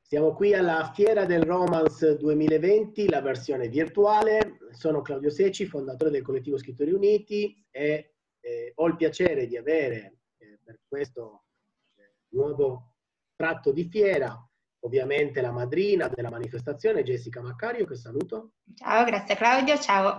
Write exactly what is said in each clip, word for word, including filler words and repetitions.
Siamo qui alla Fiera del Romance duemilaventi, la versione virtuale. Sono Claudio Secci, fondatore del Collettivo Scrittori Uniti e eh, ho il piacere di avere eh, per questo eh, nuovo tratto di fiera, ovviamente la madrina della manifestazione, Jessica Maccario, che saluto. Ciao, grazie Claudio, ciao.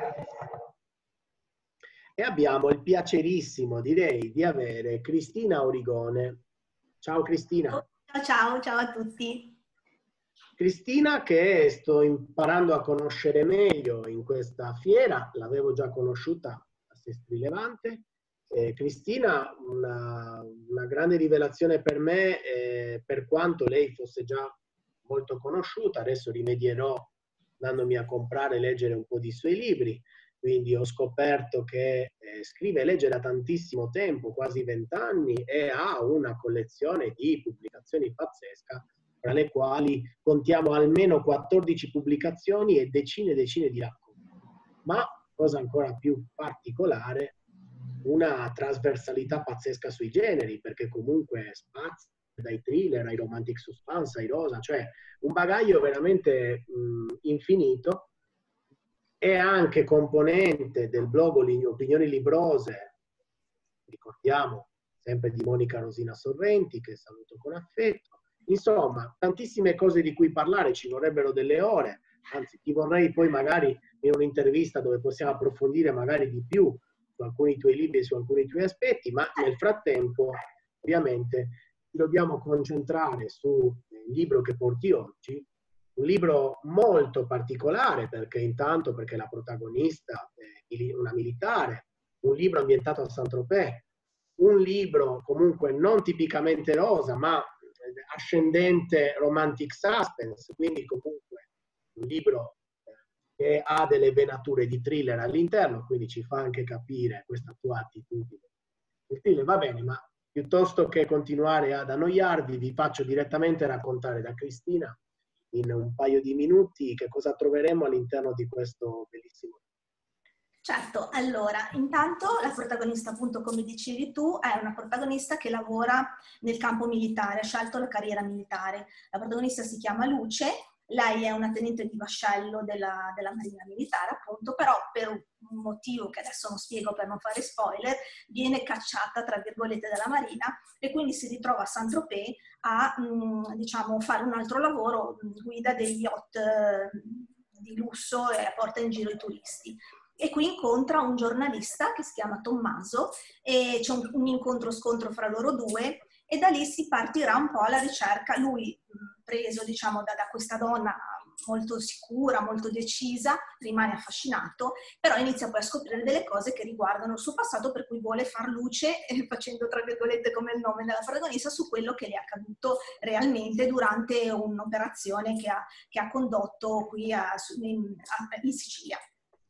E abbiamo il piacerissimo, direi, di avere Cristina Origone. Ciao Cristina. Ciao, ciao, ciao a tutti. Cristina, che sto imparando a conoscere meglio in questa fiera, l'avevo già conosciuta a Sestri Levante. Eh, Cristina, una, una grande rivelazione per me, eh, per quanto lei fosse già molto conosciuta, adesso rimedierò andandomi a comprare e leggere un po' di suoi libri. Quindi ho scoperto che eh, scrive e legge da tantissimo tempo, quasi vent'anni, e ha una collezione di pubblicazioni pazzesca, tra le quali contiamo almeno quattordici pubblicazioni e decine e decine di racconti. Ma, cosa ancora più particolare, una trasversalità pazzesca sui generi, perché comunque spazia dai thriller ai romantic suspense, ai rosa, cioè un bagaglio veramente mh, infinito. È anche componente del blog Opinioni Librose, ricordiamo sempre di Monica Rosina Sorrenti, che saluto con affetto. Insomma, tantissime cose di cui parlare, ci vorrebbero delle ore, anzi ti vorrei poi magari in un'intervista dove possiamo approfondire magari di più su alcuni tuoi libri e su alcuni tuoi aspetti, ma nel frattempo ovviamente ci dobbiamo concentrare sul libro che porti oggi. Un libro molto particolare perché intanto perché la protagonista è una militare, un libro ambientato a Saint-Tropez, un libro comunque non tipicamente rosa ma ascendente romantic suspense, quindi comunque un libro che ha delle venature di thriller all'interno, quindi ci fa anche capire questa tua attitudine. Il thriller va bene, ma piuttosto che continuare ad annoiarvi vi faccio direttamente raccontare da Cristina in un paio di minuti che cosa troveremo all'interno di questo bellissimo libro. Certo, allora, intanto la protagonista, appunto, come dicevi tu, è una protagonista che lavora nel campo militare, ha scelto la carriera militare. La protagonista si chiama Luce, lei è una tenente di vascello della, della Marina Militare, appunto, però per un motivo che adesso non spiego per non fare spoiler, viene cacciata, tra virgolette, dalla Marina e quindi si ritrova a Saint-Tropez a, mh, diciamo, fare un altro lavoro, guida degli yacht eh, di lusso e porta in giro i turisti. E qui incontra un giornalista che si chiama Tommaso e c'è un, un incontro-scontro fra loro due e da lì si partirà un po' alla ricerca. Lui, preso diciamo da, da questa donna molto sicura, molto decisa, rimane affascinato, però inizia poi a scoprire delle cose che riguardano il suo passato, per cui vuole far luce, eh, facendo tra virgolette come il nome della protagonista, su quello che le è accaduto realmente durante un'operazione che ha, che ha condotto qui a, in, a, in Sicilia.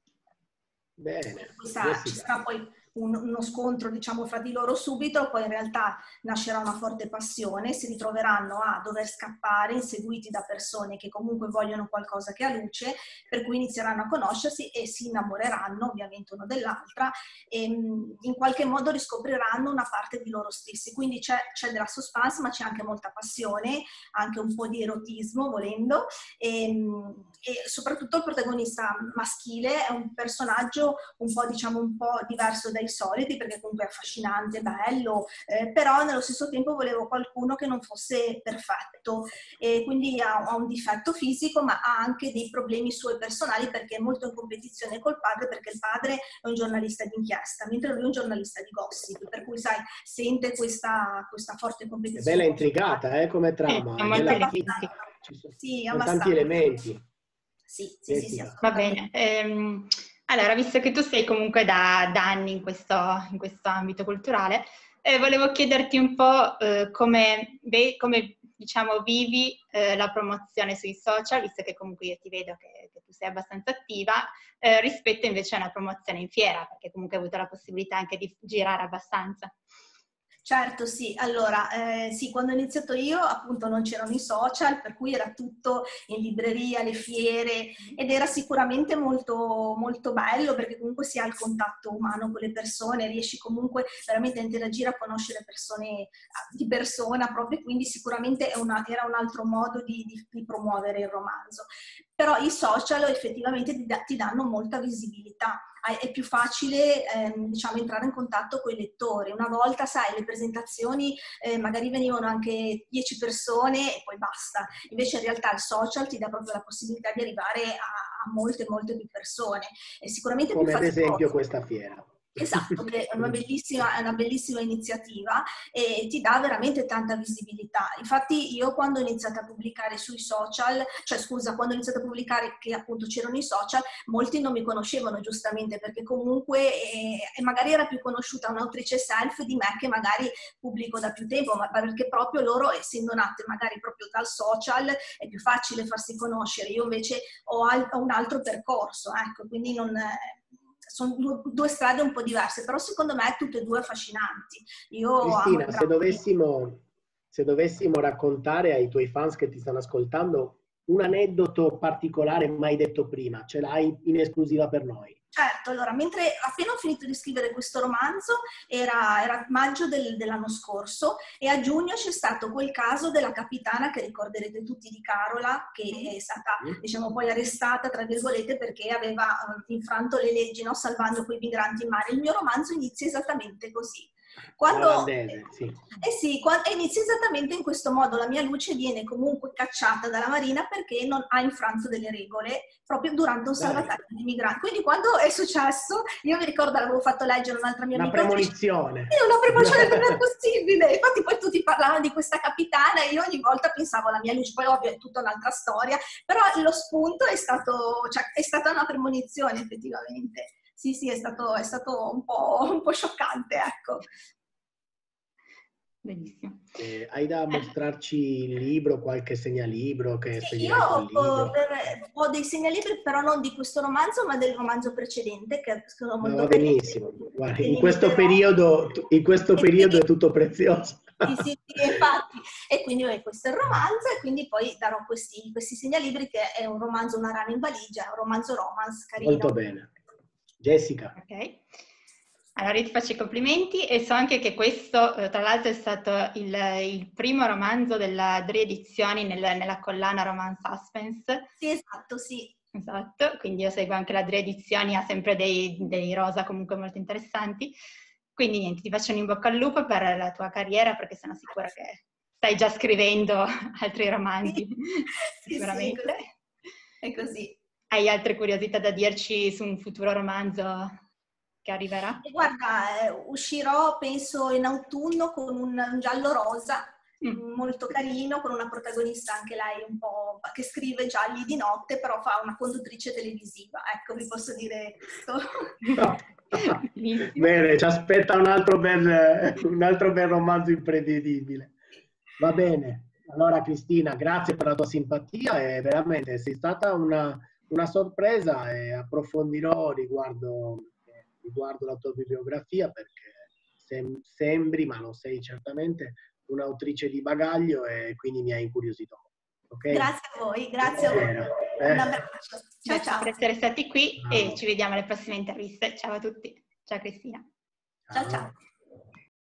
Bene. Questa, ci sarà poi un, uno scontro, diciamo, fra di loro subito, poi in realtà nascerà una forte passione, si ritroveranno a dover scappare inseguiti da persone che comunque vogliono qualcosa che ha luce, per cui inizieranno a conoscersi e si innamoreranno ovviamente uno dell'altra e in qualche modo riscopriranno una parte di loro stessi, quindi c'è della suspense ma c'è anche molta passione, anche un po' di erotismo volendo e, e soprattutto il protagonista maschile è un personaggio un po', diciamo, un po' diverso dai soliti, perché comunque è affascinante, bello, eh, però nello stesso tempo volevo qualcuno che non fosse perfetto e quindi ha, ha un difetto fisico ma ha anche dei problemi suoi personali perché è molto in competizione col padre, perché il padre è un giornalista d'inchiesta mentre lui è un giornalista di gossip, per cui sai, sente questa, questa forte competizione. È bella intrigata, eh, come trama, È è molto bella, sì, ci sono, sì, sono tanti elementi. Sì, sì, sì, sì, va bene. Ehm, allora, visto che tu sei comunque da, da anni in questo, in questo ambito culturale, eh, volevo chiederti un po' eh, come, beh, come diciamo, vivi eh, la promozione sui social, visto che comunque io ti vedo che, che tu sei abbastanza attiva, eh, rispetto invece a una promozione in fiera, perché comunque hai avuto la possibilità anche di girare abbastanza. Certo, sì. Allora, eh, sì, quando ho iniziato io appunto non c'erano i social, per cui era tutto in libreria, le fiere, ed era sicuramente molto, molto bello perché comunque si ha il contatto umano con le persone, riesci comunque veramente a interagire, a conoscere persone di persona proprio, quindi sicuramente è una, era un altro modo di, di, di promuovere il romanzo. Però i social effettivamente ti, da, ti danno molta visibilità. È più facile ehm, diciamo, entrare in contatto con i lettori. Una volta, sai, le presentazioni eh, magari venivano anche dieci persone e poi basta. Invece in realtà il social ti dà proprio la possibilità di arrivare a, a molte, molte più persone. È sicuramente come più ad faticoso. esempio questa fiera. Esatto, che è una bellissima, è una bellissima iniziativa e ti dà veramente tanta visibilità. Infatti io quando ho iniziato a pubblicare sui social, cioè scusa, quando ho iniziato a pubblicare che appunto c'erano i social, molti non mi conoscevano giustamente perché comunque eh, magari era più conosciuta un'autrice self di me che magari pubblico da più tempo, ma perché proprio loro, essendo nate magari proprio dal social, è più facile farsi conoscere. Io invece ho, al- ho un altro percorso, ecco, quindi non... sono due, due strade un po' diverse, però secondo me tutte e due affascinanti. Io Cristina, amo se dovessimo, se dovessimo raccontare ai tuoi fans che ti stanno ascoltando un aneddoto particolare mai detto prima, ce l'hai in esclusiva per noi? Certo, allora, mentre appena ho finito di scrivere questo romanzo, era, era maggio del, dell'anno scorso, e a giugno c'è stato quel caso della capitana che ricorderete tutti di Carola, che è stata, diciamo, poi arrestata, tra virgolette, perché aveva uh, infranto le leggi, no? Salvando quei migranti in mare. Il mio romanzo inizia esattamente così. Quando, Olandese, sì. Eh sì, quando, inizia esattamente in questo modo. La mia Luce viene comunque cacciata dalla marina perché non ha infranto delle regole proprio durante un salvataggio di migranti. Quindi quando è successo, io mi ricordo, l'avevo fatto leggere un'altra mia una amica. Premonizione. Io una premonizione non è possibile. Infatti poi tutti parlavano di questa capitana e io ogni volta pensavo alla mia Luce. Poi ovvio è tutta un'altra storia, però lo spunto è stato, cioè, è stata una premonizione effettivamente. Sì, sì, è stato, è stato un po', un po' scioccante, ecco. Benissimo. Eh, hai da mostrarci il libro, qualche segnalibro che Sì, spedirai io col ho, libro? per, ho dei segnalibri, però non di questo romanzo, ma del romanzo precedente, che sono Ma molto va carini. benissimo. Guarda, in Quindi questo inviterò. periodo, in questo E periodo quindi, è tutto prezioso. sì, sì, sì, infatti. E quindi vabbè, questo è il romanzo, e quindi poi darò questi, questi segnalibri, che è un romanzo Una rana in valigia, è un romanzo romance carino. Molto bene. Jessica. Ok. Allora io ti faccio i complimenti e so anche che questo, eh, tra l'altro, è stato il, il primo romanzo della Drie Edizioni nel, nella collana Romance Suspense. Sì, esatto, sì. Esatto, quindi io seguo anche la Drie Edizioni, ha sempre dei, dei rosa comunque molto interessanti. Quindi niente, ti faccio un in bocca al lupo per la tua carriera, perché sono sicura che stai già scrivendo altri romanzi, Sì, sicuramente. sì, è così. È così. Hai altre curiosità da dirci su un futuro romanzo che arriverà? E guarda, eh, uscirò penso in autunno con un, un giallo rosa, mm. molto carino, con una protagonista anche lei un po' che scrive gialli di notte, però fa una conduttrice televisiva. Ecco, vi posso dire questo. No. Bene, ci aspetta un altro bel, un altro bel romanzo imprevedibile. Va bene. Allora Cristina, grazie per la tua simpatia e veramente sei stata una, una sorpresa, e approfondirò riguardo, eh, riguardo la tua bibliografia, perché sem sembri, ma non sei certamente, un'autrice di bagaglio, e quindi mi hai incuriosito. Okay? Grazie a voi, grazie a voi. Eh. Un abbraccio. Ciao, ciao. Per essere stati qui Ciao. e ci vediamo alle prossime interviste. Ciao a tutti. Ciao Cristina. Ciao, ciao.